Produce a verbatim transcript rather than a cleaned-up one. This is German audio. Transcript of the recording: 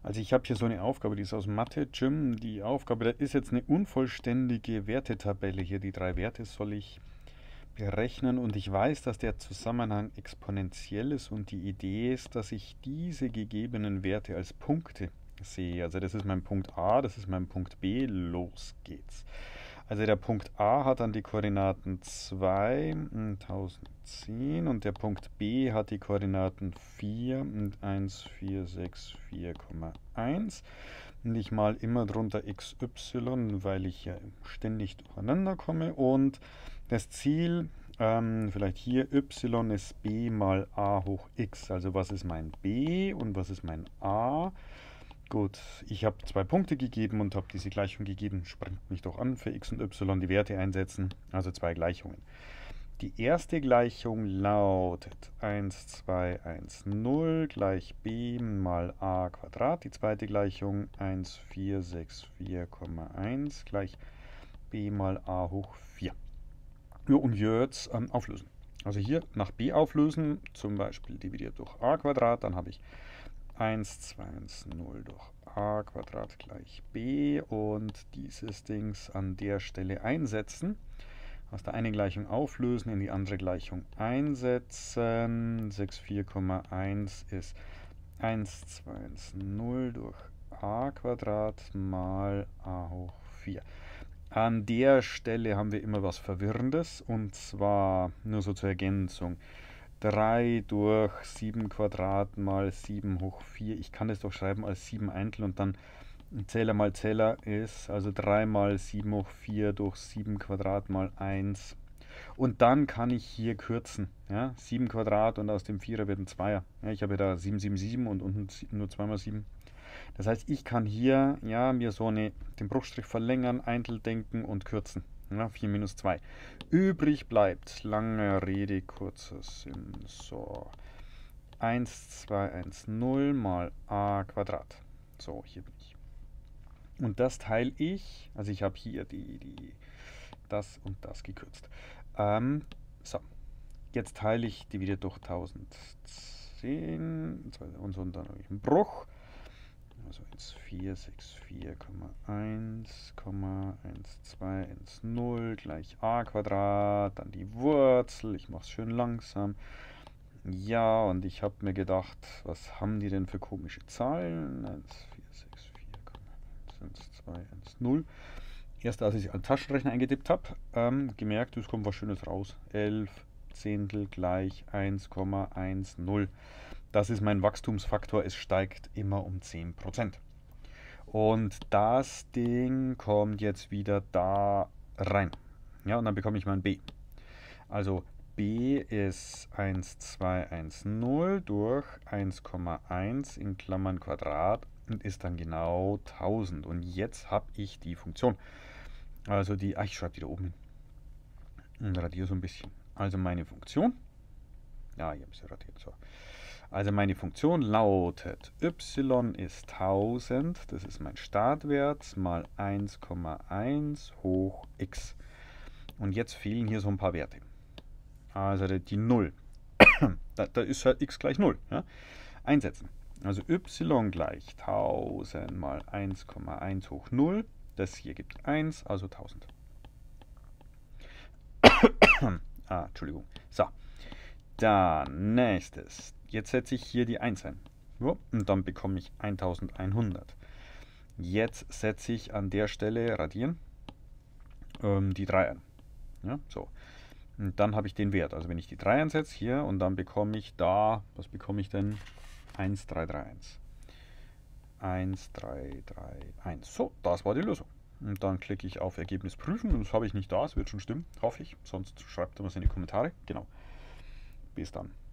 Also ich habe hier so eine Aufgabe, die ist aus Mathe, Gym. Die Aufgabe, da ist jetzt eine unvollständige Wertetabelle hier. Die drei Werte soll ich berechnen und ich weiß, dass der Zusammenhang exponentiell ist und die Idee ist, dass ich diese gegebenen Werte als Punkte sehe. Also das ist mein Punkt A, das ist mein Punkt B, los geht's. Also der Punkt A hat dann die Koordinaten zwei und tausendzehn und der Punkt B hat die Koordinaten vier und eins vier sechs vier, eins. Und ich mal immer drunter x y, weil ich ja ständig durcheinander komme. Und das Ziel, ähm, vielleicht hier y ist b mal a hoch x. Also was ist mein b und was ist mein a? Gut, ich habe zwei Punkte gegeben und habe diese Gleichung gegeben. Springt mich doch an, für x und y die Werte einsetzen. Also zwei Gleichungen. Die erste Gleichung lautet eins, zwei, eins, null gleich b mal a Quadrat. Die zweite Gleichung eins, vier, sechs, vier, eins gleich b mal a hoch vier. Ja, und jetzt ähm, auflösen. Also hier nach b auflösen, zum Beispiel dividiert durch a Quadrat, dann habe ich eins, zwei, eins, null durch a Quadrat gleich b und dieses Dings an der Stelle einsetzen. Aus der einen Gleichung auflösen, in die andere Gleichung einsetzen. sechs, vier, eins ist eins, zwei, eins, null durch a Quadrat mal a hoch vier. An der Stelle haben wir immer was Verwirrendes und zwar nur so zur Ergänzung. drei durch sieben Quadrat mal sieben hoch vier. Ich kann das doch schreiben als sieben Eintel und dann Zähler mal Zähler ist, also drei mal sieben hoch vier durch sieben Quadrat mal eins. Und dann kann ich hier kürzen. Ja? sieben Quadrat und aus dem Vierer wird ein Zweier. Ja, ich habe da sieben, sieben, sieben und unten nur zwei mal sieben. Das heißt, ich kann hier ja, mir so eine, den Bruchstrich verlängern, Eintel denken und kürzen. Ja, vier minus zwei. Übrig bleibt, lange Rede, kurzer Sinn, so, eins, zwei, eins, null mal a Quadrat. So, hier bin ich. Und das teile ich, also ich habe hier die, die, das und das gekürzt. Ähm, so, jetzt teile ich dividiert durch tausendzehn und so und dann habe ich einen Bruch. Also eins, vier, sechs, vier, eins, eins, zwei, eins, null gleich a Quadrat, dann die Wurzel, ich mache es schön langsam. Ja, und ich habe mir gedacht, was haben die denn für komische Zahlen? eins, vier, sechs, vier, eins, zwei, eins, null. Erst als ich einen Taschenrechner eingetippt habe, ähm, gemerkt, es kommt was Schönes raus. elf Zehntel gleich eins Komma eins null. Das ist mein Wachstumsfaktor, es steigt immer um zehn Prozent. Und das Ding kommt jetzt wieder da rein. Ja, und dann bekomme ich mein B. Also B ist eins, zwei, eins, null durch eins Komma eins in Klammern Quadrat und ist dann genau tausend. Und jetzt habe ich die Funktion. Also die, ach, ich schreibe die da oben hin. Und radiere so ein bisschen. Also meine Funktion. Ja, ich habe es ja radiert. So. Also meine Funktion lautet, y ist tausend, das ist mein Startwert, mal eins Komma eins hoch x. Und jetzt fehlen hier so ein paar Werte. Also die null. Da, da ist halt x gleich null. Ja? Einsetzen. Also y gleich tausend mal eins Komma eins hoch null. Das hier gibt eins, also tausend. ah, Entschuldigung. So. Dann nächstes. Jetzt setze ich hier die eins ein. Und dann bekomme ich eintausendeinhundert. Jetzt setze ich an der Stelle, radieren, ähm, die drei ein. Ja, so. Und dann habe ich den Wert. Also wenn ich die drei einsetze hier und dann bekomme ich da, was bekomme ich denn? eins drei drei eins. eins drei drei eins. So, das war die Lösung. Und dann klicke ich auf Ergebnis prüfen. Und das habe ich nicht da, es wird schon stimmen, hoffe ich. Sonst schreibt ihr was in die Kommentare. Genau. Bis dann.